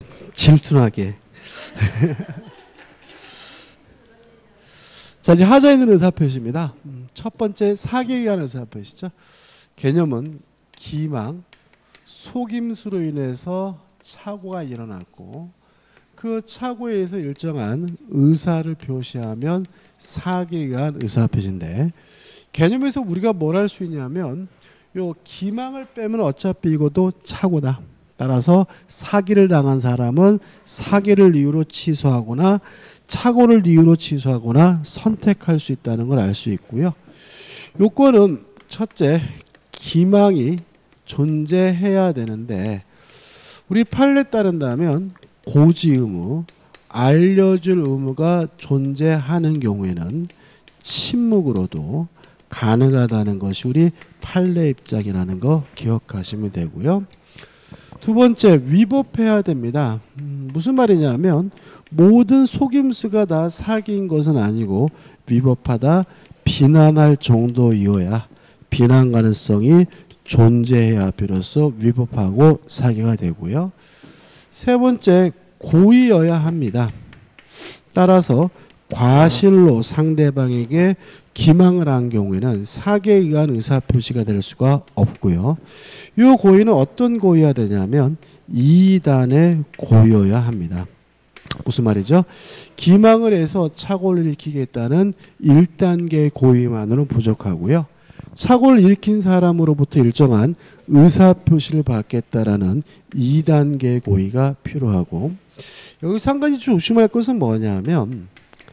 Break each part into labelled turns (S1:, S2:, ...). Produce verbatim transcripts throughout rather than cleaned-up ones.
S1: 질투나게. 자, 이제 하자 있는 의사표시입니다. 첫 번째 사기에 의한 의사표시죠. 개념은 기망, 속임수로 인해서 착오가 일어났고 그 착오에 의해서 일정한 의사를 표시하면 사기에 의한 의사표시인데, 개념에서 우리가 뭘 할 수 있냐면 요 기망을 빼면 어차피 이것도 착오다. 따라서 사기를 당한 사람은 사기를 이유로 취소하거나 착오를 이유로 취소하거나 선택할 수 있다는 걸 알 수 있고요. 요건은 첫째, 기망이 존재해야 되는데 우리 판례에 따른다면 고지 의무, 알려줄 의무가 존재하는 경우에는 침묵으로도 가능하다는 것이 우리 판례 입장이라는 거 기억하시면 되고요. 두 번째, 위법해야 됩니다. 음, 무슨 말이냐면 모든 속임수가 다 사기인 것은 아니고 위법하다, 비난할 정도이어야 비난 가능성이 존재해야 비로소 위법하고 사기가 되고요. 세 번째, 고의여야 합니다. 따라서 과실로 상대방에게 기망을 한 경우에는 사기에 의한 의사표시가 될 수가 없고요. 이 고의는 어떤 고의여야 되냐면 이 단의 고의여야 합니다. 무슨 말이죠? 기망을 해서 착오를 일으키겠다는 일 단계 고의만으로는 부족하고요. 착오를 일으킨 사람으로부터 일정한 의사표시를 받겠다라는 이 단계 고의가 필요하고, 여기서 한 가지 조심할 것은 뭐냐면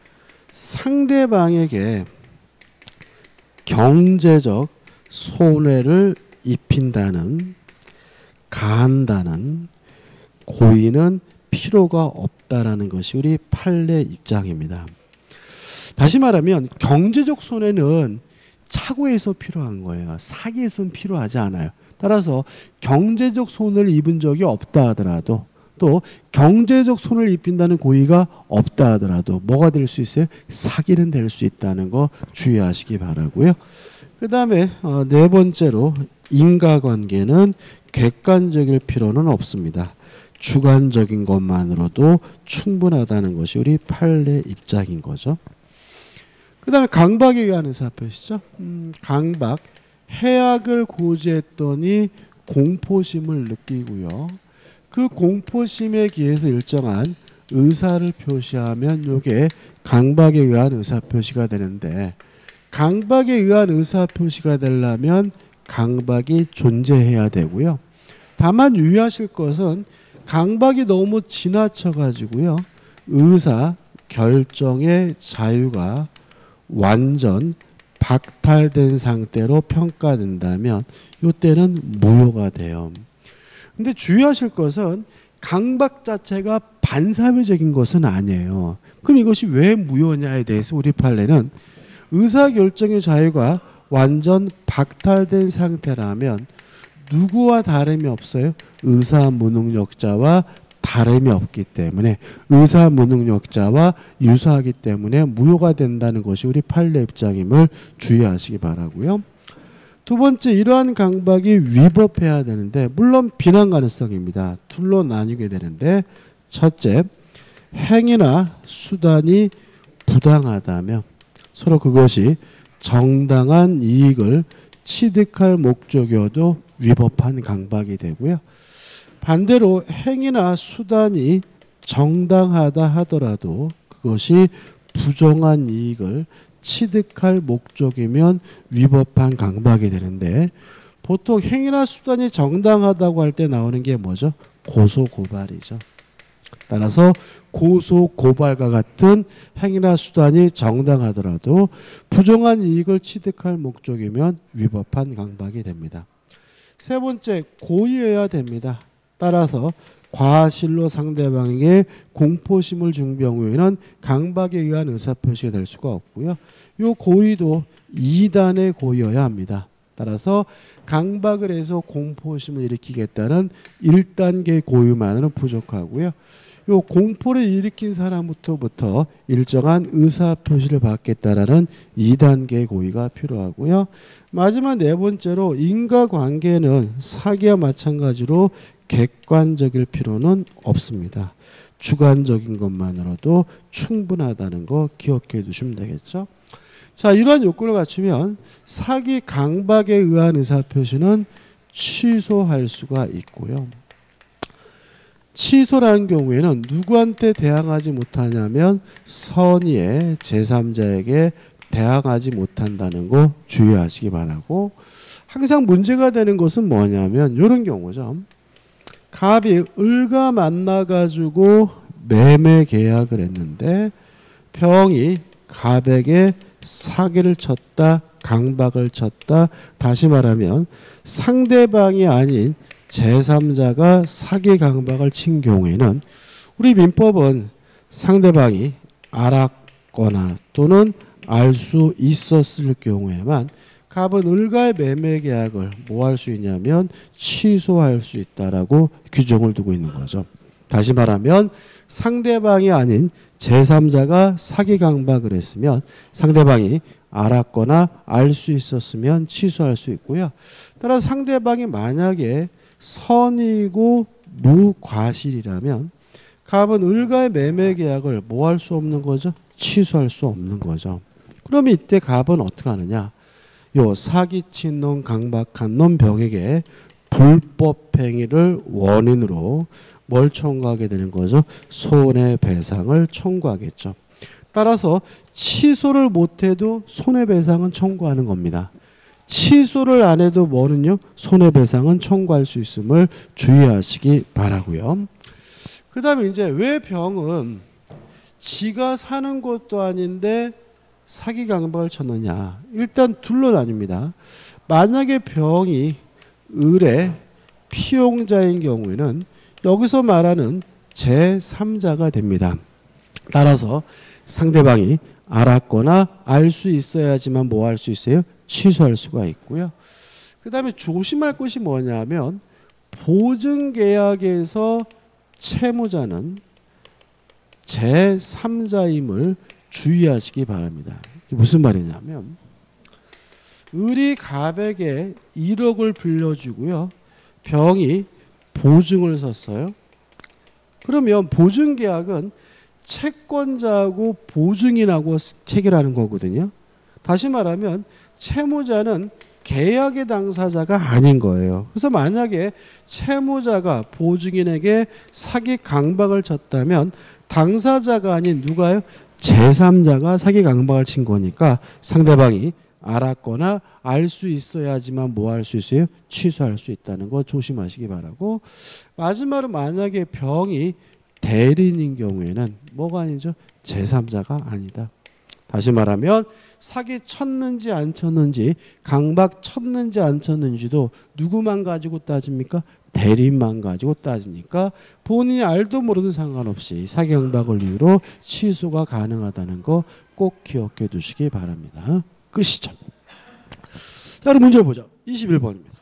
S1: 상대방에게 경제적 손해를 입힌다는, 가한다는 고의는 필요가 없다라는 것이 우리 판례 입장입니다. 다시 말하면 경제적 손해는 착오에서 필요한 거예요. 사기에서는 필요하지 않아요. 따라서 경제적 손해를 입은 적이 없다 하더라도, 또 경제적 손해를 입힌다는 고의가 없다 하더라도 뭐가 될 수 있어요? 사기는 될 수 있다는 거 주의하시기 바라고요. 그 다음에 어, 네 번째로 인과관계는 객관적일 필요는 없습니다. 주관적인 것만으로도 충분하다는 것이 우리 판례 입장인 거죠. 그 다음에 강박에 의한 의사표시죠. 음, 강박, 해악을 고지했더니 공포심을 느끼고요. 그 공포심에 기해서 일정한 의사를 표시하면 이게 강박에 의한 의사표시가 되는데, 강박에 의한 의사표시가 되려면 강박이 존재해야 되고요. 다만 유의하실 것은 강박이 너무 지나쳐 가지고요, 의사 결정의 자유가 완전 박탈된 상태로 평가된다면 이때는 무효가 돼요. 근데 주의하실 것은 강박 자체가 반사회적인 것은 아니에요. 그럼 이것이 왜 무효냐에 대해서 우리 판례는 의사결정의 자유가 완전 박탈된 상태라면 누구와 다름이 없어요? 의사무능력자와 다름이 없기 때문에, 의사무능력자와 유사하기 때문에 무효가 된다는 것이 우리 판례 입장임을 주의하시기 바라고요. 두 번째, 이러한 강박이 위법해야 되는데, 물론 비난 가능성입니다. 둘로 나뉘게 되는데, 첫째, 행위나 수단이 부당하다면 서로 그것이 정당한 이익을 취득할 목적이어도 위법한 강박이 되고요. 반대로 행위나 수단이 정당하다 하더라도 그것이 부정한 이익을 취득할 목적이면 위법한 강박이 되는데, 보통 행위나 수단이 정당하다고 할 때 나오는 게 뭐죠? 고소고발이죠. 따라서 고소고발과 같은 행위나 수단이 정당하더라도 부정한 이익을 취득할 목적이면 위법한 강박이 됩니다. 세 번째, 고의여야 됩니다. 따라서 과실로 상대방에게 공포심을 준 경우에는 강박에 의한 의사표시가 될 수가 없고요. 이 고의도 이 단의 고의여야 합니다. 따라서 강박을 해서 공포심을 일으키겠다는 일 단계 고의만으로는 부족하고요. 요 공포를 일으킨 사람부터부터 일정한 의사 표시를 받겠다라는 이 단계 고의가 필요하고요. 마지막 네 번째로 인과관계는 사기와 마찬가지로 객관적일 필요는 없습니다. 주관적인 것만으로도 충분하다는 거 기억해 두시면 되겠죠. 자, 이러한 요건을 갖추면 사기 강박에 의한 의사표시는 취소할 수가 있고요. 취소라는 경우에는 누구한테 대항하지 못하냐면 선의의 제삼자에게 대항하지 못한다는 거 주의하시기 바라고, 항상 문제가 되는 것은 뭐냐면 이런 경우죠. 갑이 을과 만나가지고 매매 계약을 했는데 병이 갑에게 사기를 쳤다, 강박을 쳤다. 다시 말하면 상대방이 아닌 제삼자가 사기 강박을 친 경우에는 우리 민법은 상대방이 알았거나 또는 알 수 있었을 경우에만 갑은 을과의 매매 계약을 뭐 할 수 있냐면 취소할 수 있다라고 규정을 두고 있는 거죠. 다시 말하면 상대방이 아닌 제삼자가 사기 강박을 했으면 상대방이 알았거나 알 수 있었으면 취소할 수 있고요. 따라서 상대방이 만약에 선이고 무과실이라면 갑은 을과의 매매 계약을 뭐 할 수 없는 거죠? 취소할 수 없는 거죠. 그러면 이때 갑은 어떻게 하느냐? 요 사기친 놈, 강박한 놈 병에게 불법 행위를 원인으로 뭘 청구하게 되는 거죠? 손해배상을 청구하겠죠. 따라서 취소를 못해도 손해배상은 청구하는 겁니다. 취소를 안 해도 뭐는요? 손해배상은 청구할 수 있음을 주의하시기 바라고요. 그 다음에 이제 왜 병은 지가 사는 것도 아닌데 사기 강박을 쳤느냐. 일단 둘로 나뉩니다. 만약에 병이 을의 피용자인 경우에는 여기서 말하는 제삼자가 됩니다. 따라서 상대방이 알았거나 알 수 있어야지만 뭐 할 수 있어요? 취소할 수가 있고요. 그 다음에 조심할 것이 뭐냐면 보증계약에서 채무자는 제삼자임을 주의하시기 바랍니다. 이게 무슨 말이냐면 을이 갑에게 일억을 빌려주고요. 병이 보증을 섰어요. 그러면 보증계약은 채권자하고 보증인하고 체결하는 거거든요. 다시 말하면 채무자는 계약의 당사자가 아닌 거예요. 그래서 만약에 채무자가 보증인에게 사기 강박을 쳤다면 당사자가 아닌 누가요? 제삼자가 사기 강박을 친 거니까 상대방이 알았거나 알 수 있어야지만 뭐 할 수 있어요? 취소할 수 있다는 거 조심하시기 바라고, 마지막으로 만약에 병이 대리인인 경우에는 뭐가 아니죠? 제삼자가 아니다. 다시 말하면 사기 쳤는지 안 쳤는지, 강박 쳤는지 안 쳤는지도 누구만 가지고 따집니까? 대리인만 가지고 따지니까 본인이 알도 모르는 상관없이 사기 강박을 이유로 취소가 가능하다는 거 꼭 기억해 두시기 바랍니다. 끝이죠. 자, 그럼 문제를 보죠. 이십일 번입니다.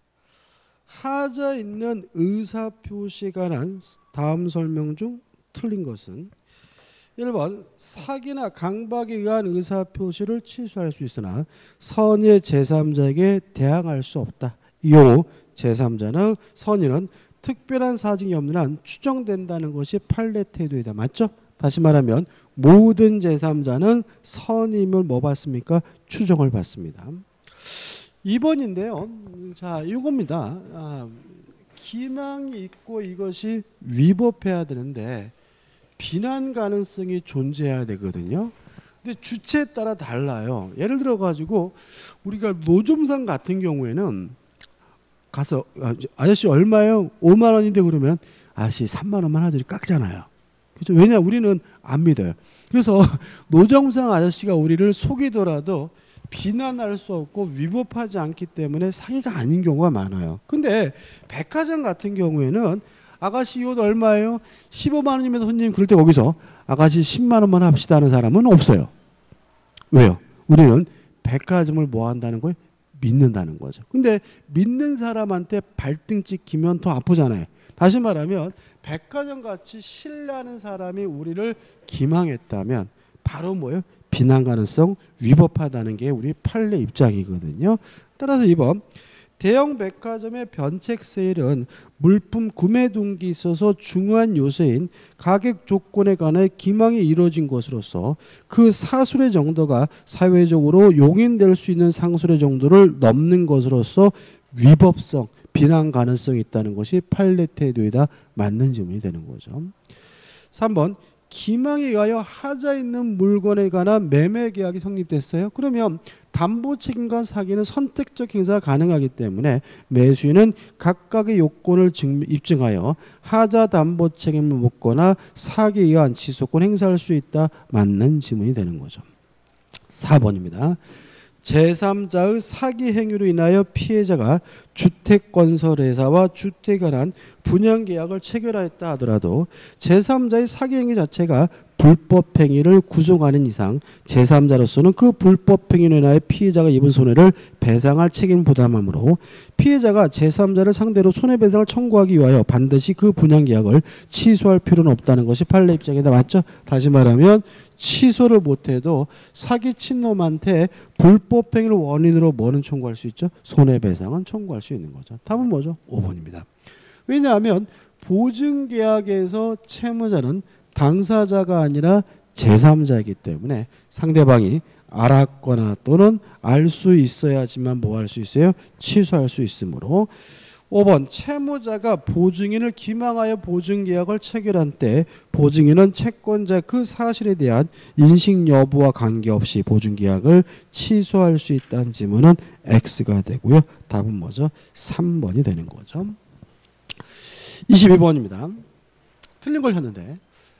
S1: 하자 있는 의사표시에 관한 다음 설명 중 틀린 것은 일 번 사기나 강박에 의한 의사표시를 취소할 수 있으나 선의의 제삼자에게 대항할 수 없다. 이 경우 제삼자는 선의는 특별한 사정이 없는 한 추정된다는 것이 판례 태도이다. 맞죠? 다시 말하면 모든 제삼자는 선임을 뭐 받습니까? 추정을 받습니다. 이 번인데요. 자, 이겁니다. 아, 기망이 있고 이것이 위법해야 되는데 비난 가능성이 존재해야 되거든요. 근데 주체에 따라 달라요. 예를 들어 가지고 우리가 노점상 같은 경우에는 가서 아저씨 얼마요? 오만 원인데 그러면 아저씨 삼만 원만 하더니 깎잖아요. 그렇죠? 왜냐? 우리는 안 믿어요. 그래서 노점상 아저씨가 우리를 속이더라도 비난할 수 없고 위법하지 않기 때문에 사기가 아닌 경우가 많아요. 근데 백화점 같은 경우에는 아가씨 이옷 얼마예요? 십오만 원이면 손님 그럴 때 거기서 아가씨 십만 원만 합시다 하는 사람은 없어요. 왜요? 우리는 백화점을 뭐 한다는 거예요? 믿는다는 거죠. 근데 믿는 사람한테 발등 찍히면 더 아프잖아요. 다시 말하면 백화점같이 신뢰하는 사람이 우리를 기망했다면 바로 뭐예요? 비난 가능성 위법하다는 게 우리 판례 입장이거든요. 따라서 이 번 대형 백화점의 변책 세일은 물품 구매 동기에 있어서 중요한 요소인 가격 조건에 관해 기망이 이루어진 것으로서 그 사술의 정도가 사회적으로 용인될 수 있는 상술의 정도를 넘는 것으로서 위법성, 비난 가능성이 있다는 것이 판례 태도이다. 맞는 질문이 되는 거죠. 삼 번 기망에 의하여 하자 있는 물건에 관한 매매 계약이 성립됐어요. 그러면 담보 책임과 사기는 선택적 행사가 가능하기 때문에 매수인은 각각의 요건을 입증하여 하자 담보 책임을 묻거나 사기에 의한 취소권 행사할 수 있다. 맞는 지문이 되는 거죠. 사 번입니다. 제삼자의 사기 행위로 인하여 피해자가 주택건설회사와 주택에 관한 분양계약을 체결하였다 하더라도 제삼자의 사기 행위 자체가 불법 행위를 구성하는 이상 제삼자로서는 그 불법 행위로 인하여 피해자가 입은 손해를 배상할 책임을 부담하므로 피해자가 제삼자를 상대로 손해배상을 청구하기 위하여 반드시 그 분양계약을 취소할 필요는 없다는 것이 판례 입장이다. 맞죠? 다시 말하면 취소를 못해도 사기친 놈한테 불법 행위를 원인으로 뭐는 청구할 수 있죠? 손해배상은 청구할 수 있는 거죠. 답은 뭐죠? 오 번입니다. 왜냐하면 보증계약에서 채무자는 당사자가 아니라 제삼자이기 때문에 상대방이 알았거나 또는 알 수 있어야지만 뭐 할 수 있어요? 취소할 수 있으므로 오 번 채무자가 보증인을 기망하여 보증계약을 체결한 때 보증인은 채권자 그 사실에 대한 인식 여부와 관계없이 보증계약을 취소할 수 있다는 지문은 X가 되고요. 답은 뭐죠? 삼 번이 되는 거죠. 이십이 번입니다. 틀린 걸 했는데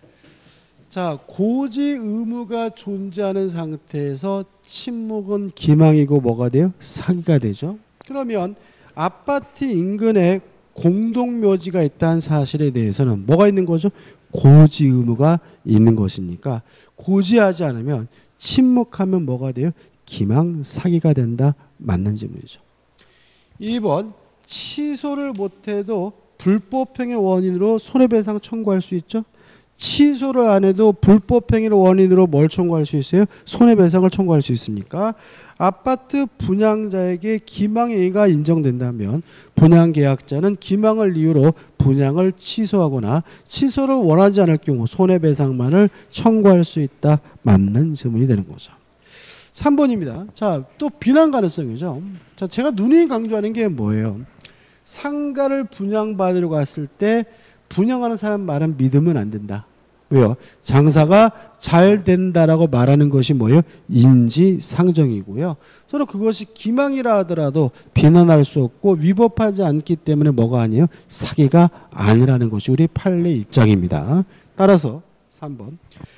S1: 자, 고지 의무가 존재하는 상태에서 침묵은 기망이고 뭐가 돼요? 사기가 되죠. 그러면 아파트 인근에 공동묘지가 있다는 사실에 대해서는 뭐가 있는 거죠? 고지 의무가 있는 것이니까 고지하지 않으면 침묵하면 뭐가 돼요? 기망 사기가 된다. 맞는 질문이죠. 이 번 취소를 못해도 불법행위 원인으로 손해배상 청구할 수 있죠. 취소를 안 해도 불법행위를 원인으로 뭘 청구할 수 있어요? 손해배상을 청구할 수 있으니까 아파트 분양자에게 기망행위가 인정된다면 분양계약자는 기망을 이유로 분양을 취소하거나 취소를 원하지 않을 경우 손해배상만을 청구할 수 있다. 맞는 질문이 되는 거죠. 삼 번입니다. 자, 또 비난 가능성이죠. 자, 제가 누누이 강조하는 게 뭐예요? 상가를 분양받으러 갔을 때 분양하는 사람 말은 믿으면 안 된다. 왜요? 장사가 잘 된다라고 말하는 것이 뭐예요? 인지상정이고요. 서로 그것이 기망이라 하더라도 비난할 수 없고 위법하지 않기 때문에 뭐가 아니에요? 사기가 아니라는 것이 우리 판례 입장입니다. 따라서 삼 번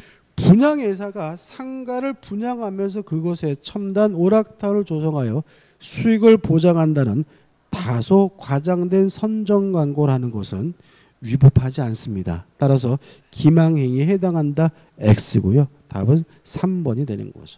S1: 분양회사가 상가를 분양하면서 그곳에 첨단 오락타워를 조성하여 수익을 보장한다는 다소 과장된 선정 광고를 하는 것은 위법하지 않습니다. 따라서 기망행위에 해당한다. X고요. 답은 삼 번이 되는 거죠.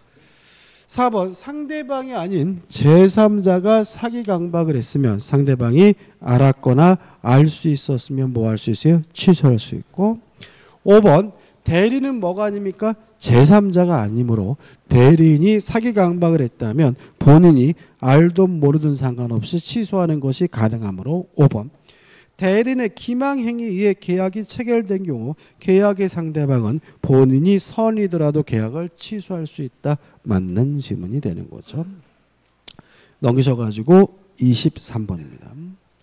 S1: 사 번 상대방이 아닌 제삼자가 사기 강박을 했으면 상대방이 알았거나 알 수 있었으면 뭐 할 수 있어요? 취소할 수 있고 오 번 대리는 뭐가 아닙니까? 제삼자가 아니므로 대리인이 사기 강박을 했다면 본인이 알든 모르든 상관없이 취소하는 것이 가능하므로 오 번 대리인의 기망행위에 의해 계약이 체결된 경우 계약의 상대방은 본인이 선이더라도 계약을 취소할 수 있다. 맞는 질문이 되는 거죠. 넘기셔가지고 이십삼 번입니다.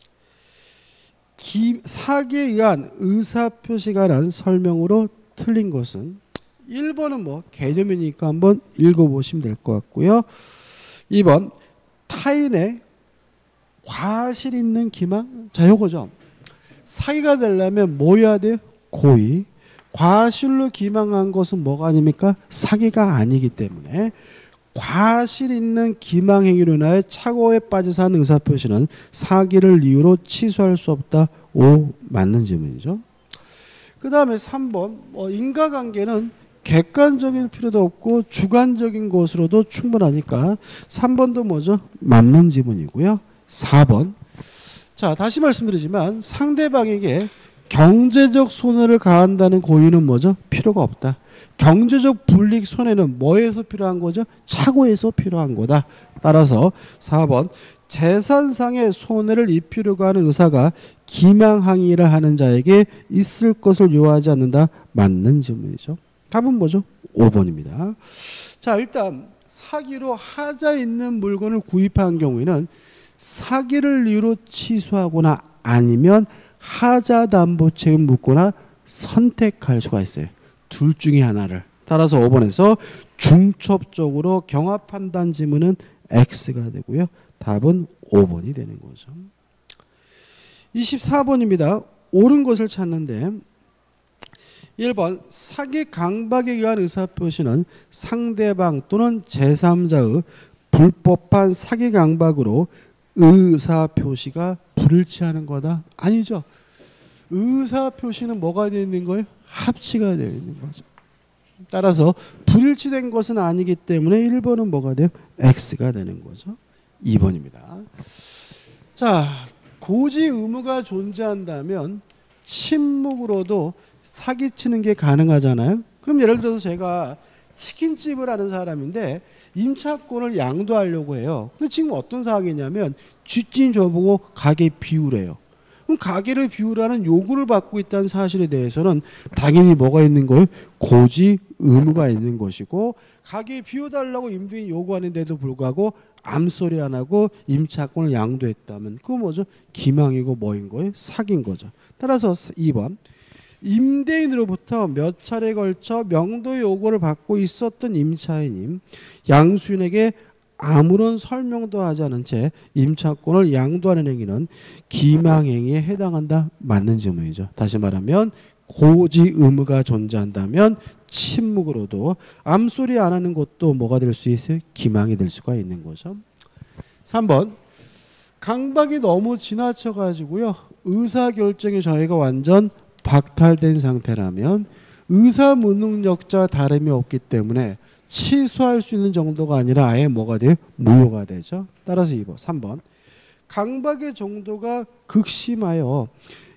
S1: 기, 사기에 의한 의사표시가 란 설명으로 틀린 것은 일 번은 뭐 개념이니까 한번 읽어보시면 될 것 같고요. 이 번 타인의 과실 있는 기망. 자, 요거죠. 사기가 되려면 뭐 해야 돼요? 고의. 과실로 기망한 것은 뭐가 아닙니까? 사기가 아니기 때문에 과실 있는 기망행위로 인하여 착오에 빠져서 한 의사표시는 사기를 이유로 취소할 수 없다. 오, 맞는 질문이죠. 그 다음에 삼 번 뭐 인과관계는 객관적일 필요도 없고 주관적인 것으로도 충분하니까 삼 번도 뭐죠? 맞는 지문이고요. 사 번 자, 다시 말씀드리지만 상대방에게 경제적 손해를 가한다는 고의는 뭐죠? 필요가 없다. 경제적 불이익 손해는 뭐에서 필요한 거죠? 착오에서 필요한 거다. 따라서 사 번 재산상의 손해를 입히려고 하는 의사가 기망항의를 하는 자에게 있을 것을 요하지 않는다. 맞는 질문이죠. 답은 뭐죠? 오 번입니다. 자, 일단 사기로 하자 있는 물건을 구입한 경우에는 사기를 이유로 취소하거나 아니면 하자 담보 책임 묻거나 선택할 수가 있어요. 둘 중에 하나를. 따라서 오 번에서 중첩적으로 경합 판단 지문은 X가 되고요. 답은 오 번이 되는 거죠. 이십사 번입니다. 옳은 것을 찾는데 일 번 사기 강박에 의한 의사표시는 상대방 또는 제삼자의 불법한 사기 강박으로 의사표시가 불일치하는 거다. 아니죠. 의사표시는 뭐가 되어 있는 거예요? 합치가 되어 있는 거죠. 따라서 불일치된 것은 아니기 때문에 일 번은 뭐가 돼요? X가 되는 거죠. 이 번입니다. 자, 고지 의무가 존재한다면 침묵으로도 사기치는 게 가능하잖아요. 그럼 예를 들어서 제가 치킨집을 하는 사람인데 임차권을 양도하려고 해요. 근데 지금 어떤 상황이냐면 쥐찐 저보고 가게 비우래요. 그럼 가게를 비우라는 요구를 받고 있다는 사실에 대해서는 당연히 뭐가 있는 거예요? 고지 의무가 있는 것이고, 가게 비워달라고 임대인이 요구하는데도 불구하고 암소리 안 하고 임차권을 양도했다면 그거 뭐죠? 기망이고 뭐인 거예요? 사기인 거죠. 따라서 이 번 임대인으로부터 몇 차례에 걸쳐 명도 요구를 받고 있었던 임차인이 양수인에게 아무런 설명도 하지 않은 채 임차권을 양도하는 행위는 기망행위에 해당한다. 맞는 질문이죠. 다시 말하면 고지 의무가 존재한다면 침묵으로도 암소리 안 하는 것도 뭐가 될 수 있어요? 기망이 될 수가 있는 거죠. 삼 번 강박이 너무 지나쳐 가지고요. 의사결정이 저희가 완전 박탈된 상태라면 의사무능력자와 다름이 없기 때문에 취소할 수 있는 정도가 아니라 아예 뭐가 돼요? 무효가 되죠. 따라서 이 번, 삼 번 강박의 정도가 극심하여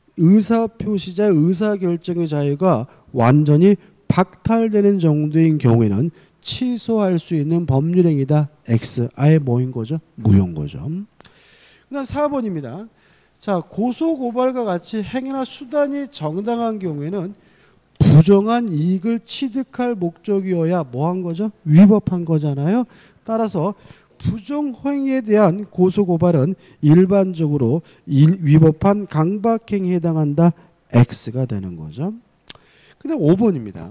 S1: 의사표시자의 의사결정의 자유가 완전히 박탈되는 정도인 경우에는 취소할 수 있는 법률행위다. X. 아예 뭐인 거죠? 무효인 거죠. 그다음 사 번입니다. 자, 고소고발과 같이 행위나 수단이 정당한 경우에는 부정한 이익을 취득할 목적이어야 뭐 한 거죠? 위법한 거잖아요. 따라서 부정행위에 대한 고소고발은 일반적으로 위법한 강박행위에 해당한다. X가 되는 거죠. 그다음 오 번입니다.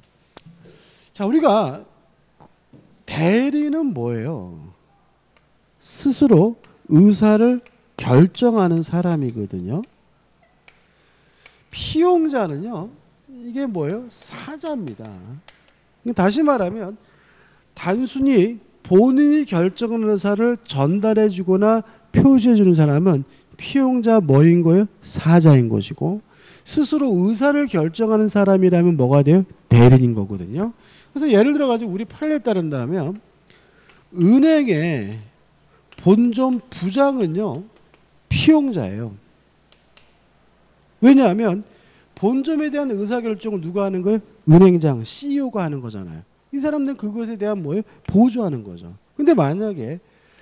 S1: 자, 우리가 대리는 뭐예요? 스스로 의사를 결정하는 사람이거든요. 피용자는요, 이게 뭐예요? 사자입니다. 다시 말하면 단순히 본인이 결정하는 의사를 전달해 주거나 표시해 주는 사람은 피용자 뭐인 거예요? 사자인 것이고, 스스로 의사를 결정하는 사람이라면 뭐가 돼요? 대리인 거거든요. 그래서 예를 들어 가지고 우리 판례에 따른다면 은행의 본점 부장은요, 피용자예요. 왜냐하면 본점에 대한 의사결정을 누가 하는 거예요? 은행장, 씨이오가 하는 거잖아요. 이 사람들은 그것에 대한 뭐예요? 보조하는 거죠. 근데 만약에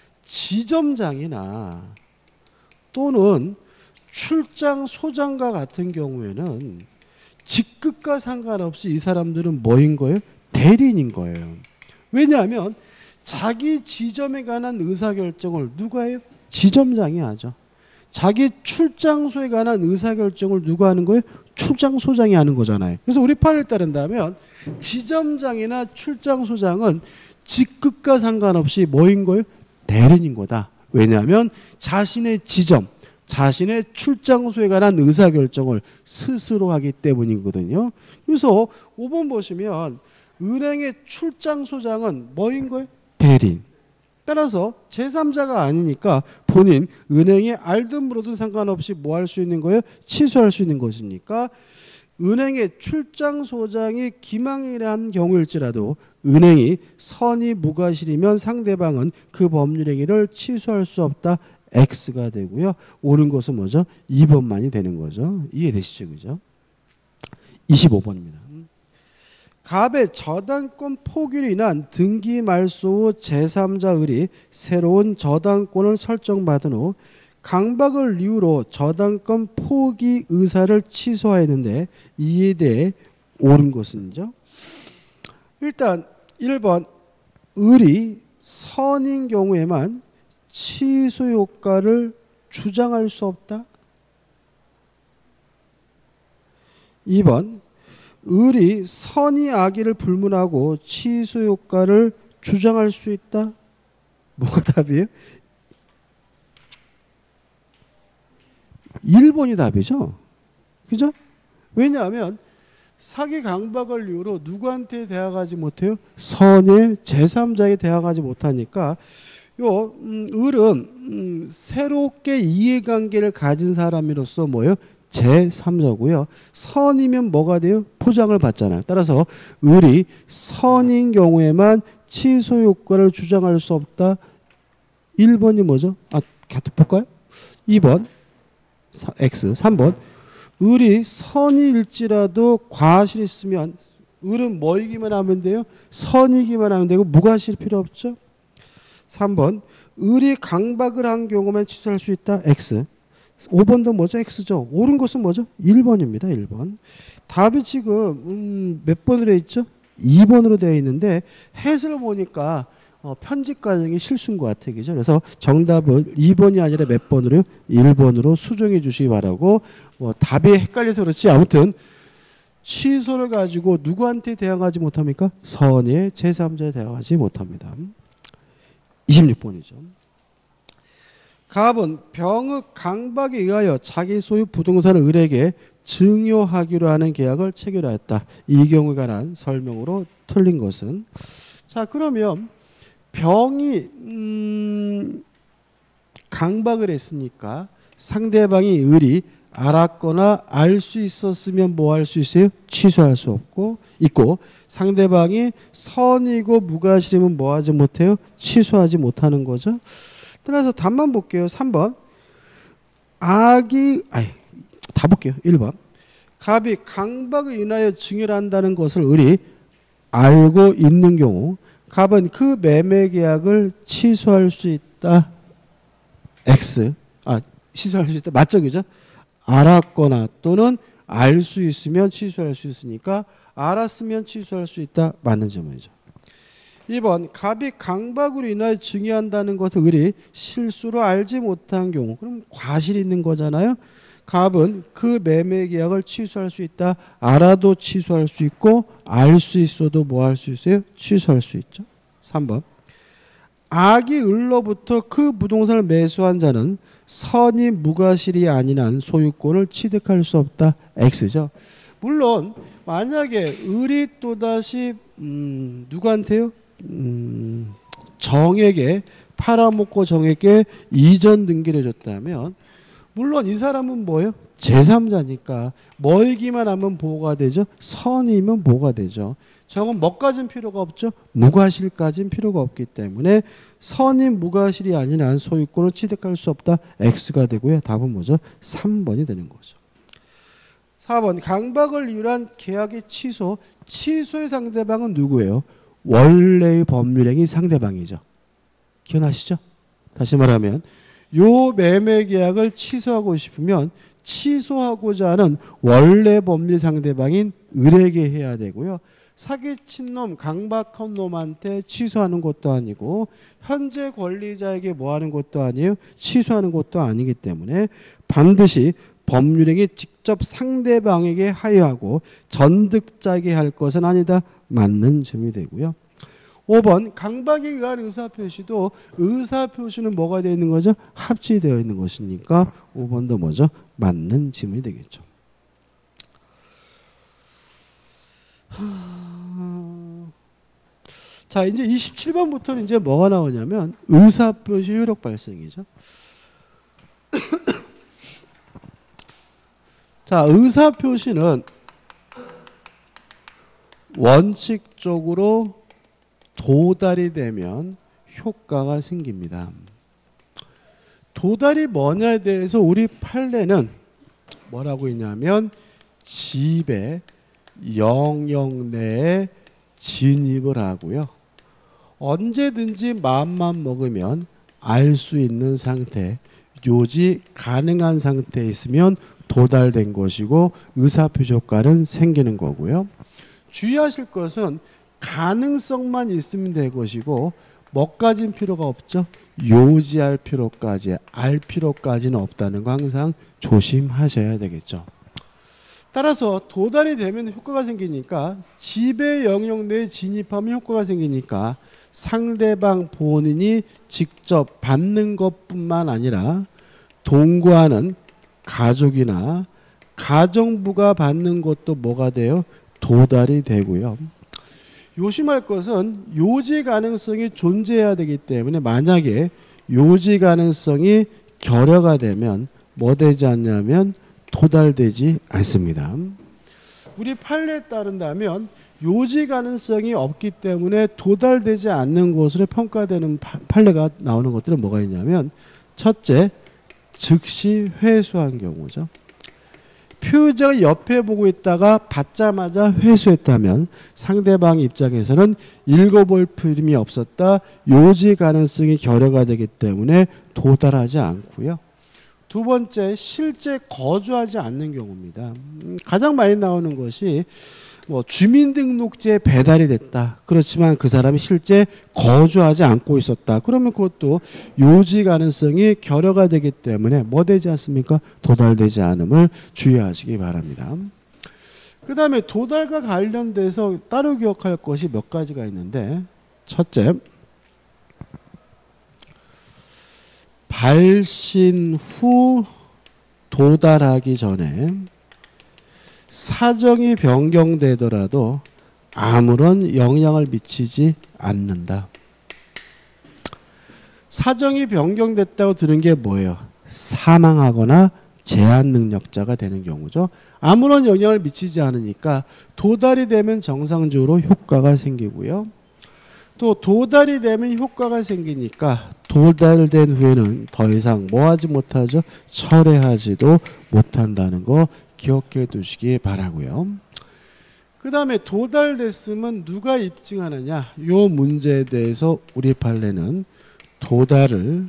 S1: 지점장이나 또는 출장 소장과 같은 경우에는 직급과 상관없이 이 사람들은 뭐인 거예요? 대리인인 거예요. 왜냐하면 자기 지점에 관한 의사결정을 누가 해요? 지점장이 하죠. 자기 출장소에 관한 의사결정을 누가 하는 거예요? 출장소장이 하는 거잖아요. 그래서 우리 판을 따른다면 지점장이나 출장소장은 직급과 상관없이 뭐인 거예요? 대리인인 거다. 왜냐하면 자신의 지점, 자신의 출장소에 관한 의사결정을 스스로 하기 때문이거든요. 그래서 오 번 보시면 은행의 출장소장은 뭐인 거예요? 대리인. 따라서 제삼자가 아니니까 본인 은행에 알든 물어든 상관없이 뭐 할 수 있는 거예요? 취소할 수 있는 것이니까 은행의 출장소장이 기망이라는 경우일지라도 은행이 선의 무과실이면 상대방은 그 법률행위를 취소할 수 없다. X가 되고요. 옳은 것은 뭐죠? 이 번만이 되는 거죠. 이해되시죠? 그죠? 이십오 번입니다. 갑의 저당권 포기로 인한 등기 말소 후 제삼자 을이 새로운 저당권을 설정받은 후 강박을 이유로 저당권 포기 의사를 취소하였는데 이에 대해 옳은 것은요? 일단 일 번 을이 선인 경우에만 취소 효과를 주장할 수 없다. 이 번 을이 선의 악의를 불문하고 취소 효과를 주장할 수 있다. 뭐가 답이에요? 일 번이 답이죠. 그죠? 왜냐하면 사기 강박을 이유로 누구한테 대항하지 못해요? 선의 제삼자에 대항하지 못하니까 요 음, 을은 음, 새롭게 이해관계를 가진 사람으로서 뭐예요? 제삼자고요. 선이면 뭐가 돼요? 포장을 받잖아요. 따라서 을이 선인 경우에만 취소 효과를 주장할 수 없다. 일 번이 뭐죠? 아, 계속 볼까요? 이 번 X. 삼 번 을이 선이일지라도 과실이 있으면 을은 뭐이기만 하면 돼요? 선이기만 하면 되고 무과실 필요 없죠. 삼 번 을이 강박을 한 경우만 취소할 수 있다. X. 오 번도 뭐죠? X죠. 옳은 것은 뭐죠? 일 번입니다. 일 번. 답이 지금 음, 몇 번으로 되어 있죠? 이 번으로 되어 있는데 해설을 보니까 어, 편집 과정이 실수인 것 같아요. 그죠? 그래서 정답은 이 번이 아니라 몇 번으로요? 일 번으로 수정해 주시기 바라고 뭐 답이 헷갈려서 그렇지 아무튼 취소를 가지고 누구한테 대항하지 못합니까? 선의 제삼자에 대항하지 못합니다. 이십육 번이죠. 갑은 병의 강박에 의하여 자기 소유 부동산을 을에게 증여하기로 하는 계약을 체결하였다. 이 경우에 관한 설명으로 틀린 것은 자 그러면 병이 음 강박을 했으니까 상대방이 을이 알았거나 알 수 있었으면 뭐 할 수 있어요? 취소할 수 없고 있고 상대방이 선이고 무과실이면 뭐 하지 못해요? 취소하지 못하는 거죠. 따라서 답만 볼게요. 삼 번 악이 아니 다 볼게요. 일 번 갑이 강박을 인하여 증여를 한다는 것을 을이 알고 있는 경우 갑은 그 매매 계약을 취소할 수 있다. X. 아, 취소할 수 있다. 맞죠? 그죠? 알았거나 또는 알 수 있으면 취소할 수 있으니까 알았으면 취소할 수 있다. 맞는 질문이죠. 이 번 갑이 강박으로 인하여 증여한다는 것을 을이 실수로 알지 못한 경우 그럼 과실이 있는 거잖아요. 갑은 그 매매 계약을 취소할 수 있다. 알아도 취소할 수 있고 알 수 있어도 뭐 할 수 있어요? 취소할 수 있죠. 삼 번 악이 을로부터 그 부동산을 매수한 자는 선이 무과실이 아닌 한 소유권을 취득할 수 없다. X죠. 물론 만약에 을이 또다시 음, 누구한테요? 음, 정에게 팔아먹고 정에게 이전 등기를 줬다면 물론 이 사람은 뭐예요? 제삼자니까 뭐이기만 하면 보호가 되죠. 선이면 보호가 되죠. 정은 뭐까진 필요가 없죠. 무과실까진 필요가 없기 때문에 선이 무과실이 아닌 한 소유권을 취득할 수 없다. X가 되고요. 답은 뭐죠? 삼 번이 되는 거죠. 사 번 강박을 이유로 한 계약의 취소. 취소의 상대방은 누구예요? 원래의 법률행위 상대방이죠. 기억나시죠? 다시 말하면 요 매매 계약을 취소하고 싶으면 취소하고자 하는 원래 법률 상대방인 을에게 해야 되고요. 사기친 놈, 강박한 놈한테 취소하는 것도 아니고 현재 권리자에게 뭐 하는 것도 아니에요. 취소하는 것도 아니기 때문에 반드시 법률행위 직접 상대방에게 하여하고 전득자에게 할 것은 아니다. 맞는 점이 되고요. 오 번 강박에 의한 의사표시도 의사표시는 뭐가 되어 있는 거죠? 합치되어 있는 것이니까 오 번도 뭐죠? 맞는 질문이 되겠죠. 자 이제 이십칠 번부터는 이제 뭐가 나오냐면 의사표시 효력 발생이죠. 자 의사표시는 원칙적으로 도달이 되면 효과가 생깁니다. 도달이 뭐냐에 대해서 우리 판례는 뭐라고 했냐면 집의 영역 내에 진입을 하고요. 언제든지 마음만 먹으면 알 수 있는 상태, 요지 가능한 상태에 있으면 도달된 것이고 의사표시효과는 생기는 거고요. 주의하실 것은 가능성만 있으면 될 것이고 뭐까지는 필요가 없죠. 요지할 필요까지, 알 필요까지는 없다는 거 항상 조심하셔야 되겠죠. 따라서 도달이 되면 효과가 생기니까 집의 영역 내에 진입하면 효과가 생기니까 상대방 본인이 직접 받는 것뿐만 아니라 동거하는 가족이나 가정부가 받는 것도 뭐가 돼요? 도달이 되고요. 조심할 것은 요지 가능성이 존재해야 되기 때문에 만약에 요지 가능성이 결여가 되면 뭐 되지 않냐면 도달되지 않습니다. 우리 판례에 따른다면 요지 가능성이 없기 때문에 도달되지 않는 것으로 평가되는 판례가 나오는 것들은 뭐가 있냐면 첫째, 즉시 회수한 경우죠. 피해자가 옆에 보고 있다가 받자마자 회수했다면 상대방 입장에서는 읽어볼 필요이 없었다. 요지 가능성이 결여가 되기 때문에 도달하지 않고요. 두 번째, 실제 거주하지 않는 경우입니다. 가장 많이 나오는 것이 뭐 주민등록지에 배달이 됐다. 그렇지만 그 사람이 실제 거주하지 않고 있었다. 그러면 그것도 요지 가능성이 결여가 되기 때문에 뭐 되지 않습니까? 도달되지 않음을 주의하시기 바랍니다. 그 다음에 도달과 관련돼서 따로 기억할 것이 몇 가지가 있는데 첫째, 발신 후 도달하기 전에 사정이 변경되더라도 아무런 영향을 미치지 않는다. 사정이 변경됐다고 들은 게 뭐예요? 사망하거나 제한 능력자가 되는 경우죠. 아무런 영향을 미치지 않으니까 도달이 되면 정상적으로 효과가 생기고요. 또 도달이 되면 효과가 생기니까 도달된 후에는 더 이상 뭐하지 못하죠? 철회하지도 못한다는 거 기억해 두시기 바라고요. 그 다음에 도달됐으면 누가 입증하느냐? 이 문제에 대해서 우리 판례는 도달을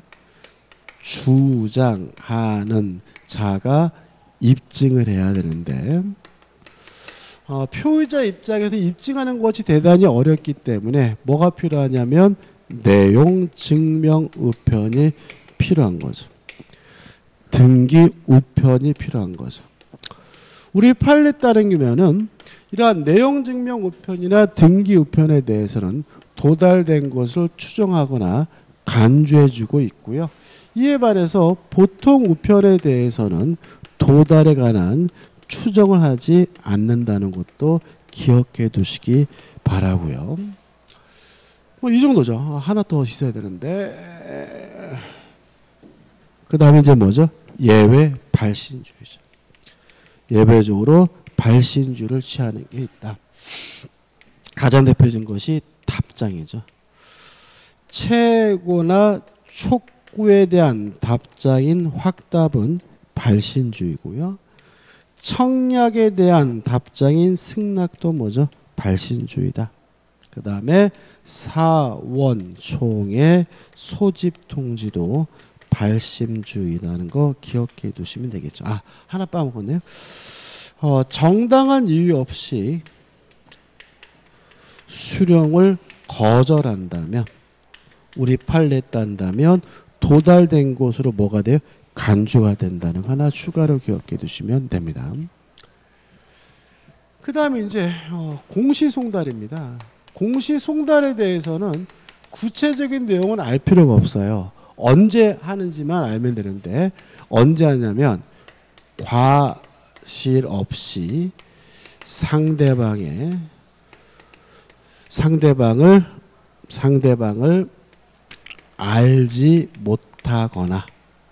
S1: 주장하는 자가 입증을 해야 되는데 어, 표의자 입장에서 입증하는 것이 대단히 어렵기 때문에 뭐가 필요하냐면 내용 증명 우편이 필요한 거죠. 등기 우편이 필요한 거죠. 우리 판례에 따르면은 이러한 내용 증명 우편이나 등기 우편에 대해서는 도달된 것을 추정하거나 간주해주고 있고요. 이에 반해서 보통 우편에 대해서는 도달에 관한 추정을 하지 않는다는 것도 기억해 두시기 바라고요. 뭐 이 정도죠. 하나 더 있어야 되는데 그 다음에 이제 뭐죠? 예외 발신주의죠. 예외적으로 발신주를 취하는 게 있다. 가장 대표적인 것이 답장이죠. 최고나 촉구에 대한 답장인 확답은 발신주의고요. 청약에 대한 답장인 승낙도 뭐죠? 발신주의다. 그 다음에 사원총의 소집 통지도 발신주의라는 거 기억해 두시면 되겠죠. 아, 하나 빠먹었네요. 어, 정당한 이유 없이 수령을 거절한다면, 우리 판례에 딴다면 도달된 것으로 뭐가 돼요? 간주가 된다는 거 하나 추가로 기억해 두시면 됩니다. 그 다음에 이제 어, 공시송달입니다. 공시송달에 대해서는 구체적인 내용은 알 필요가 없어요. 언제 하는지만 알면 되는데 언제 하냐면 과실 없이 상대방의 상대방을 상대방을 알지 못하거나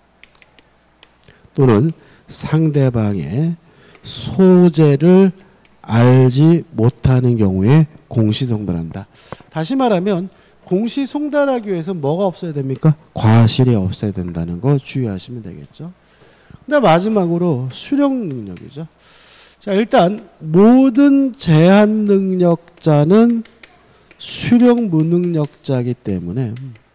S1: 또는 상대방의 소재를 알지 못하는 경우에 공시송달한다. 다시 말하면 공시 송달하기 위해서 뭐가 없어야 됩니까? 과실이 없어야 된다는 거 주의하시면 되겠죠. 그다음 마지막으로 수령 능력이죠. 자, 일단 모든 제한 능력자는 수령 무능력자이기 때문에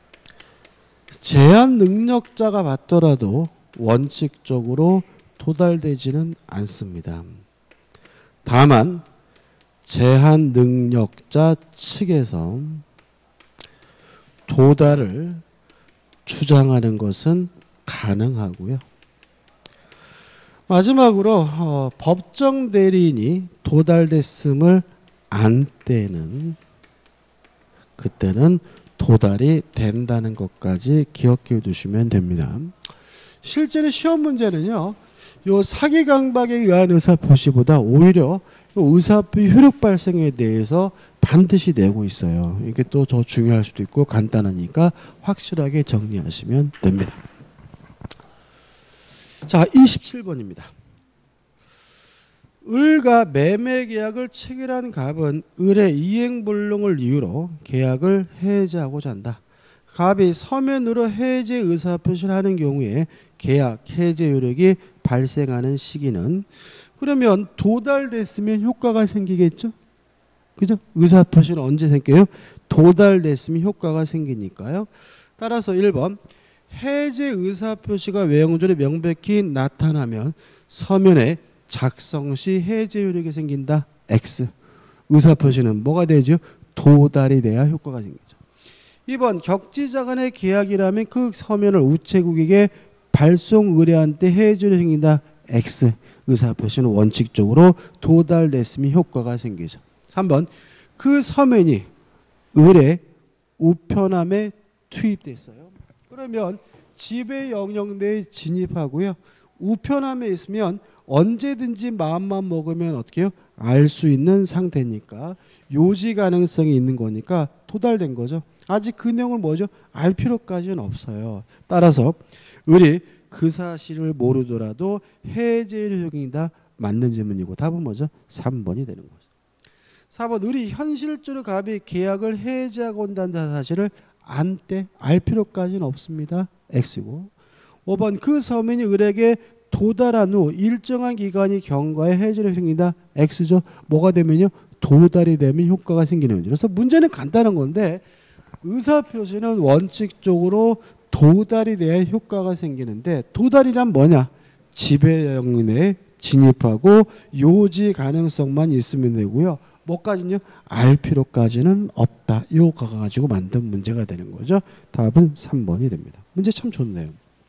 S1: 제한 능력자가 받더라도 원칙적으로 도달되지는 않습니다. 다만 제한 능력자 측에서 도달을 주장하는 것은 가능하고요. 마지막으로 어, 법정 대리인이 도달됐음을 안 때는 그때는 도달이 된다는 것까지 기억해 두시면 됩니다. 실제로 시험 문제는요, 요 사기 강박에 의한 의사표시보다 오히려 의사표시 효력 발생에 대해서 반드시 내고 있어요. 이게 또 더 중요할 수도 있고 간단하니까 확실하게 정리하시면 됩니다. 자, 이십칠 번입니다. 을과 매매 계약을 체결한 갑은 을의 이행불능을 이유로 계약을 해제하고자 한다. 갑이 서면으로 해제 의사표시를 하는 경우에 계약 해제 효력이 발생하는 시기는, 그러면 도달됐으면 효과가 생기겠죠? 그죠? 의사표시는 언제 생겨요? 도달됐으면 효과가 생기니까요. 따라서 일 번 해제 의사표시가 외형적으로 명백히 나타나면 서면에 작성 시 해제 효력이 생긴다. X. 의사표시는 뭐가 되죠? 도달이 돼야 효과가 생기죠. 이 번 격지자 간의 계약이라면 그 서면을 우체국에게 발송 의뢰한 때 해제 효력이 생긴다. X. 의사표시는 원칙적으로 도달됐으면 효과가 생기죠. 삼 번 그 서면이 을의 우편함에 투입됐어요. 그러면 지배 영역 내에 진입하고요. 우편함에 있으면 언제든지 마음만 먹으면 어떻게 해요? 알 수 있는 상태니까 요지 가능성이 있는 거니까 도달된 거죠. 아직 그 내용을 뭐죠? 알 필요까지는 없어요. 따라서 을이 그 사실을 모르더라도 해제 효력이다. 맞는 질문이고 답은 뭐죠? 삼 번이 되는 거죠. 사 번 을이 현실적으로 갑이 계약을 해제하고 온다는 사실을 안 때 알 필요까지는 없습니다. X고. 오 번 그 서면이 을에게 도달한 후 일정한 기간이 경과에 해제를 생긴다. X죠. 뭐가 되면요? 도달이 되면 효과가 생기는 거죠. 그래서 문제는 간단한 건데 의사표시는 원칙적으로 도달이 돼야 효과가 생기는데 도달이란 뭐냐? 지배영 내에 진입하고 요지 가능성만 있으면 되고요. 뭐까지는요? 알 필요까지는 없다. 요거 가지고 만든 문제가 되는 거죠. 답은 삼 번이 됩니다. 문제 참 좋네요.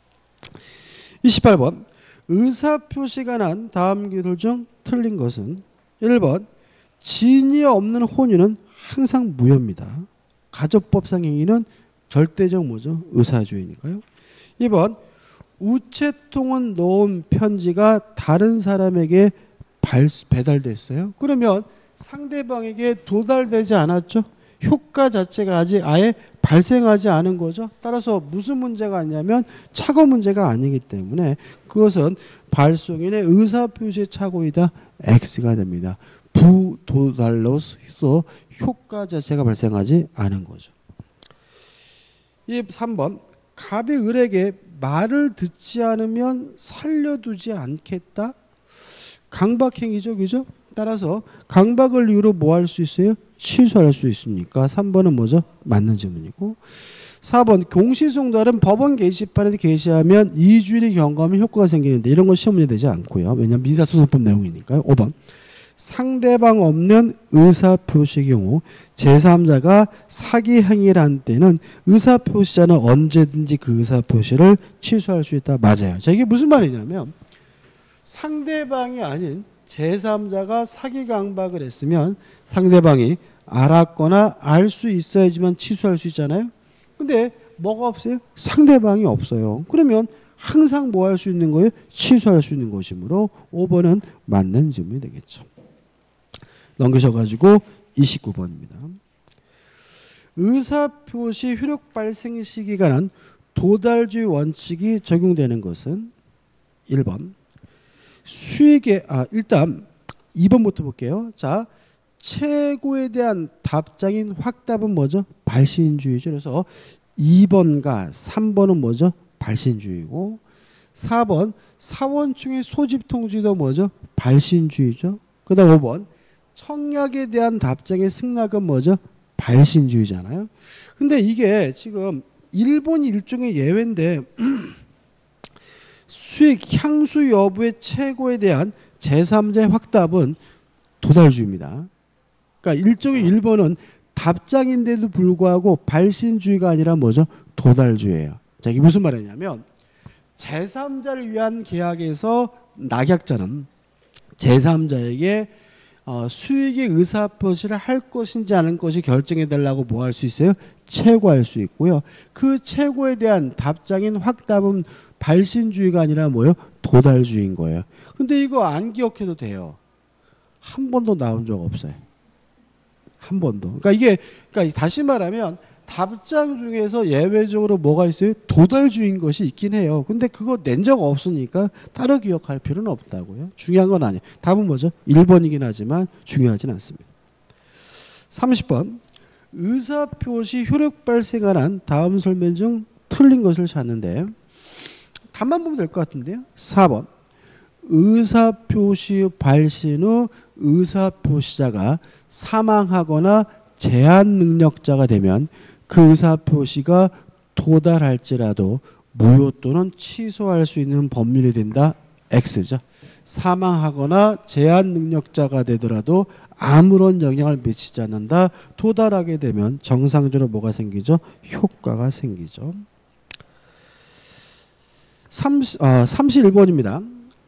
S1: 이십팔 번 의사표시가 난 다음 기술 중 틀린 것은 일 번 진이 없는 혼유는 항상 무효입니다. 가족법상 행위는 절대적 뭐죠? 의사주의니까요. 이 번 우체통은 놓은 편지가 다른 사람에게 발, 배달됐어요. 그러면 상대방에게 도달되지 않았죠. 효과 자체가 아직 아예 발생하지 않은 거죠. 따라서 무슨 문제가 아니냐면 착오 문제가 아니기 때문에 그것은 발송인의 의사표시의 착오이다. X가 됩니다. 부도달로서 효과 자체가 발생하지 않은 거죠. 이 삼 번 갑이 을에게 말을 듣지 않으면 살려두지 않겠다. 강박행위죠. 그죠? 따라서 강박을 이유로 뭐 할 수 있어요? 취소할 수 있습니까? 삼 번은 뭐죠? 맞는 질문이고. 사 번 공시송달은 법원 게시판에 게시하면 이 주일이 경과하면 효과가 생기는데 이런 건 시험 문제 되지 않고요. 왜냐하면 민사소송법 내용이니까요. 오 번 상대방 없는 의사표시의 경우 제삼자가 사기 행위를 한 때는 의사표시자는 언제든지 그 의사표시를 취소할 수 있다. 맞아요. 자, 이게 무슨 말이냐면 상대방이 아닌 제삼자가 사기 강박을 했으면 상대방이 알았거나 알 수 있어야지만 취소할 수 있잖아요. 근데 뭐가 없어요? 상대방이 없어요. 그러면 항상 뭐 할 수 있는 거예요? 취소할 수 있는 것이므로 오 번은 맞는 질문이 되겠죠. 넘기셔가지고 이십구 번입니다. 의사표시 효력 발생 시기가 난 도달주의 원칙이 적용되는 것은 일 번 수익의 아 일단 이 번부터 볼게요. 자, 최고에 대한 답장인 확답은 뭐죠? 발신주의죠. 그래서 이 번과 삼 번은 뭐죠? 발신주의고, 사 번 사원충의 소집통지도 뭐죠? 발신주의죠. 그 다음 오 번 청약에 대한 답장의 승낙은 뭐죠? 발신주의잖아요. 근데 이게 지금 일 번이 일종의 예외인데 수익 향수 여부의 최고에 대한 제삼자의 확답은 도달주의입니다. 그러니까 일종의 일 번은 답장인데도 불구하고 발신주의가 아니라 뭐죠? 도달주의예요. 자, 이게 무슨 말이냐면 제삼자를 위한 계약에서 낙약자는 제삼자에게 어, 수익의 의사표시를 할 것인지 않을 것이 결정해달라고 뭐 할 수 있어요? 최고할 수 있고요. 그 최고에 대한 답장인 확답은 발신주의가 아니라 뭐예요? 도달주의인 거예요. 근데 이거 안 기억해도 돼요. 한 번도 나온 적 없어요. 한 번도. 그러니까 이게, 그러니까 다시 말하면 답장 중에서 예외적으로 뭐가 있어요? 도달주의인 것이 있긴 해요. 근데 그거 낸 적 없으니까 따로 기억할 필요는 없다고요. 중요한 건 아니에요. 답은 뭐죠? 일 번이긴 하지만 중요하진 않습니다. 삼십 번 의사표시 효력 발생한 한 다음 설명 중 틀린 것을 찾는데 답만 보면 될 것 같은데요. 사 번 의사표시 발신 후 의사표시자가 사망하거나 제한 능력자가 되면 그 의사표시가 도달할지라도 무효 또는 취소할 수 있는 법률이 된다. X죠. 사망하거나 제한 능력자가 되더라도 아무런 영향을 미치지 않는다. 도달하게 되면 정상적으로 뭐가 생기죠? 효과가 생기죠. 삼십, 아, 삼십일 번입니다.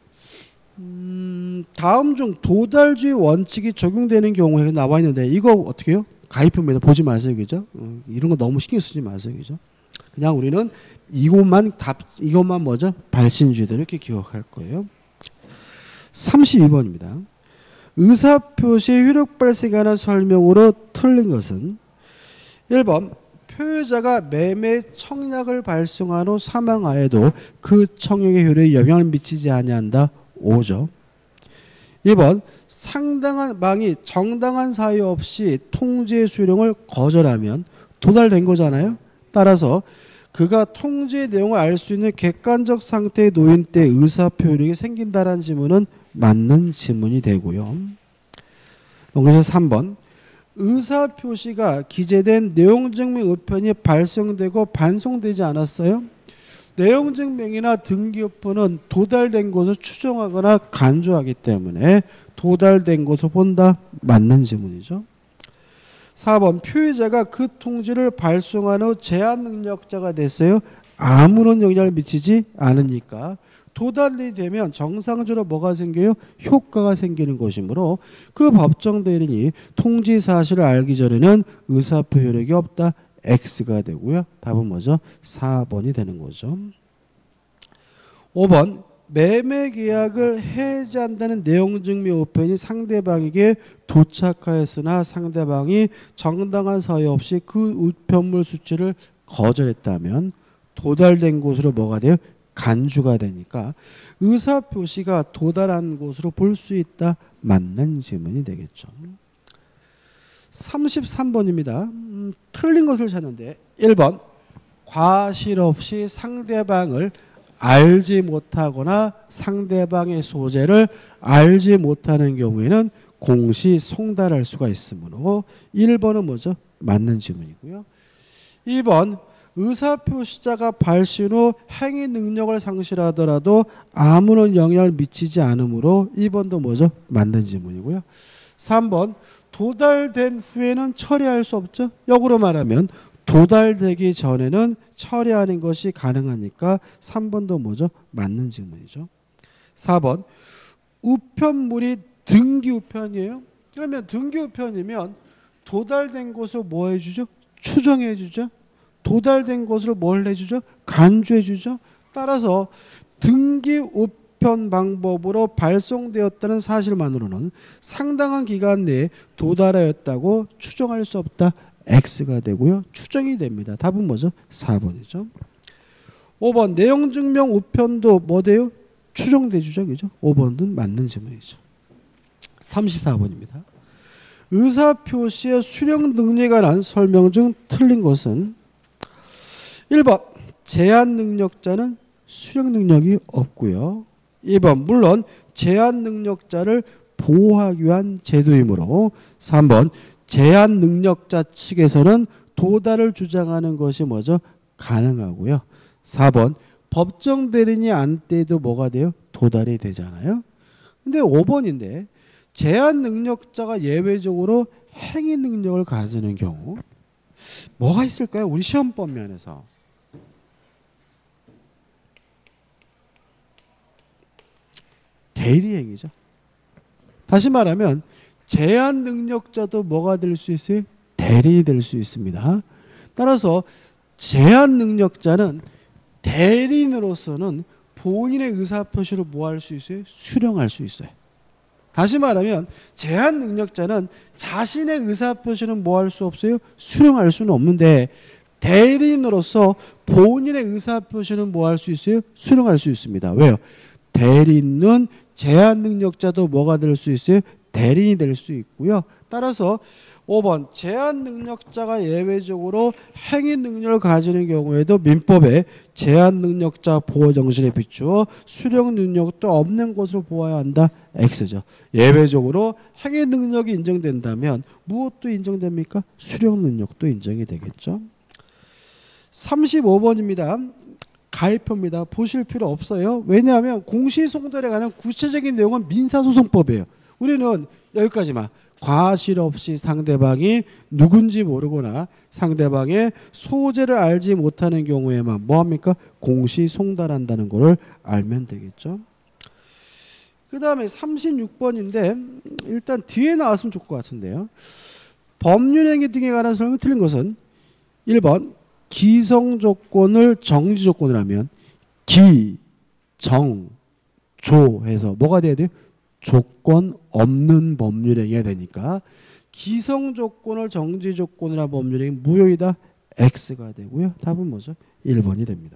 S1: 음, 다음 중 도달주의 원칙이 적용되는 경우에 나와 있는데 이거 어떻게 해요? 가입표입니다. 보지 마세요. 그죠? 어, 이런 거 너무 신경 쓰지 마세요. 그죠? 그냥 우리는 이것만 답, 이것만 뭐죠? 발신주의대로 이렇게 기억할 거예요. 삼십이 번입니다. 의사표시의 효력 발생하는 설명으로 틀린 것은 일 번 표의자가 매매 청약을 발송한 후 사망하여도 그 청약의 효력에 영향을 미치지 아니한다. 오죠. 이 번 상당한 망이 정당한 사유 없이 통지의 수령을 거절하면 도달된 거잖아요. 따라서 그가 통지의 내용을 알 수 있는 객관적 상태에 놓인 때 의사표력이 생긴다는 지문은 맞는 지문이 되고요. 그래서 삼 번 의사표시가 기재된 내용증명 우편이 발송되고 반송되지 않았어요. 내용증명이나 등기우편은 도달된 것을 추정하거나 간주하기 때문에 도달된 것을 본다. 맞는 지문이죠. 사 번 표의자가 그 통지를 발송한 후 제한 능력자가 됐어요. 아무런 영향을 미치지 않으니까 도달이 되면 정상적으로 뭐가 생겨요? 효과가 생기는 것이므로 그 법정 대리인이 통지 사실을 알기 전에는 의사표 효력이 없다. X가 되고요. 답은 뭐죠? 사 번이 되는 거죠. 오 번 매매 계약을 해지한다는 내용증명 우편이 상대방에게 도착하였으나 상대방이 정당한 사유 없이 그 우편물 수취를 거절했다면 도달된 곳으로 뭐가 돼요? 간주가 되니까 의사표시가 도달한 곳으로 볼 수 있다. 맞는 질문이 되겠죠. 삼십삼 번입니다. 음, 틀린 것을 찾는데 일 번 과실 없이 상대방을 알지 못하거나 상대방의 소재를 알지 못하는 경우에는 공시 송달할 수가 있으므로 일 번은 뭐죠? 맞는 질문이고요. 이 번 의사표시자가 발신 후 행위 능력을 상실하더라도 아무런 영향을 미치지 않으므로 이 번도 뭐죠? 맞는 질문이고요. 삼 번 도달된 후에는 처리할 수 없죠. 역으로 말하면 도달되기 전에는 처리하는 것이 가능하니까 삼 번도 뭐죠? 맞는 질문이죠. 사 번 우편물이 등기우편이에요. 그러면 등기우편이면 도달된 것을 뭐 해주죠? 추정해 주죠. 도달된 것으로 뭘 해주죠? 간주해 주죠. 따라서 등기우편 방법으로 발송되었다는 사실만으로는 상당한 기간 내에 도달하였다고 추정할 수 없다. X가 되고요. 추정이 됩니다. 답은 뭐죠? 사 번이죠. 오 번 내용증명 우편도 뭐 돼요? 추정돼 주죠. 그죠? 오 번은 맞는 질문이죠. 삼십사 번입니다. 의사표시의 수령 능력에 관한 설명 중 틀린 것은 일 번 제한 능력자는 수령 능력이 없고요. 이 번 물론 제한 능력자를 보호하기 위한 제도이므로 삼 번 제한 능력자 측에서는 도달을 주장하는 것이 뭐죠? 가능하고요. 사 번 법정 대리인이 안 떼도 뭐가 돼요? 도달이 되잖아요. 근데 오 번인데 제한 능력자가 예외적으로 행위 능력을 가지는 경우 뭐가 있을까요? 우리 시험법 면에서. 대리행위죠. 다시 말하면 제한 능력자도 뭐가 될 수 있어요? 대리인이 될 수 있습니다. 따라서 제한 능력자는 대리인으로서는 본인의 의사표시를 뭐 할 수 있어요? 수령할 수 있어요. 다시 말하면 제한 능력자는 자신의 의사표시는 뭐 할 수 없어요? 수령할 수는 없는데 대리인으로서 본인의 의사표시는 뭐 할 수 있어요? 수령할 수 있습니다. 왜요? 대리인은 제한 능력자도 뭐가 될 수 있어요? 대리인이 될 수 있고요. 따라서 오 번 제한 능력자가 예외적으로 행위 능력을 가지는 경우에도 민법에 제한 능력자 보호 정신에 비추어 수령 능력도 없는 것으로 보아야 한다. X죠. 예외적으로 행위 능력이 인정된다면 무엇도 인정됩니까? 수령 능력도 인정이 되겠죠. 삼십오 번입니다. 가입표입니다. 보실 필요 없어요. 왜냐하면 공시송달에 관한 구체적인 내용은 민사소송법이에요. 우리는 여기까지만. 과실 없이 상대방이 누군지 모르거나 상대방의 소재를 알지 못하는 경우에만 뭐합니까? 공시송달한다는 것을 알면 되겠죠. 그 다음에 삼십육 번인데 일단 뒤에 나왔으면 좋을 것 같은데요. 법률행위 등에 관한 설명이 틀린 것은 일 번 기성조건을 정지조건을 하면 기, 정, 조 해서 뭐가 돼야 돼요? 조건 없는 법률행위가 되니까 기성조건을 정지조건이나 법률행위 무효이다. X가 되고요. 답은 뭐죠? 일 번이 됩니다.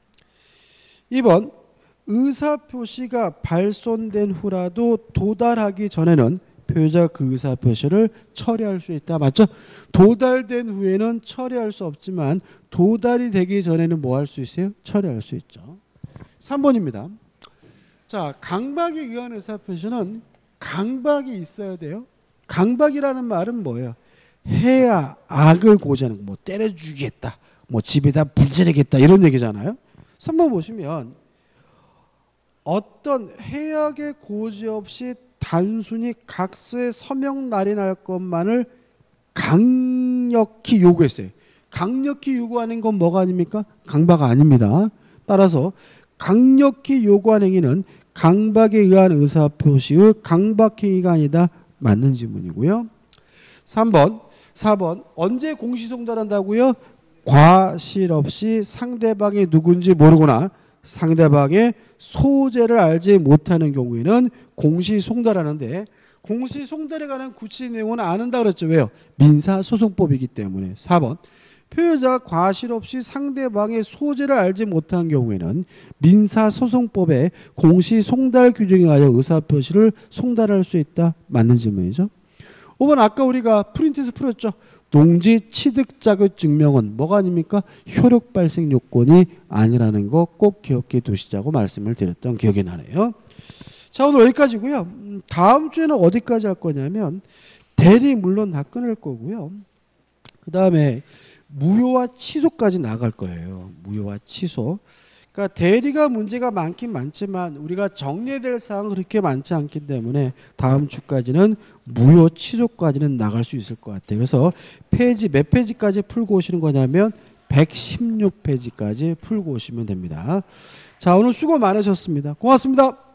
S1: 이 번 의사표시가 발손된 후라도 도달하기 전에는 표의자가 그 의사표시를 처리할 수 있다. 맞죠? 도달된 후에는 처리할 수 없지만 도달이 되기 전에는 뭐 할 수 있어요? 처리할 수 있죠. 삼 번입니다. 자, 강박에 의한 의사표시는 강박이 있어야 돼요. 강박이라는 말은 뭐예요? 해야 악을 고지하는 거, 뭐 때려 죽이겠다, 뭐 집에다 불 지르겠다 이런 얘기잖아요. 삼 번 보시면 어떤 해악의 고지 없이 단순히 각서에 서명 날인할 것만을 강력히 요구했어요. 강력히 요구하는 건 뭐가 아닙니까? 강박 아닙니다. 따라서 강력히 요구한 행위는 강박에 의한 의사표시의 강박행위가 아니다. 맞는 지문이고요. 삼 번, 사 번 언제 공시송달한다고요? 과실 없이 상대방이 누군지 모르거나 상대방의 소재를 알지 못하는 경우에는 공시송달하는데 공시송달에 관한 구체적인 내용은 안 한다 그랬죠. 왜요? 민사소송법이기 때문에. 사 번 표의자가 과실 없이 상대방의 소재를 알지 못한 경우에는 민사소송법에 공시송달 규정에 의하여 의사표시를 송달할 수 있다. 맞는 질문이죠. 오 번 아까 우리가 프린트에서 풀었죠. 농지 취득 자격 증명은 뭐가 아닙니까? 효력 발생 요건이 아니라는 거 꼭 기억해 두시자고 말씀을 드렸던 기억이 나네요. 자, 오늘 여기까지고요. 다음 주에는 어디까지 할 거냐면 대리 물론 다 끊을 거고요. 그 다음에 무효와 취소까지 나갈 거예요. 무효와 취소. 그러니까 대리가 문제가 많긴 많지만 우리가 정리될 사항은 그렇게 많지 않기 때문에 다음 주까지는 무효 취소까지는 나갈 수 있을 것 같아요. 그래서 페이지 몇 페이지까지 풀고 오시는 거냐면 백십육 페이지까지 풀고 오시면 됩니다. 자, 오늘 수고 많으셨습니다. 고맙습니다.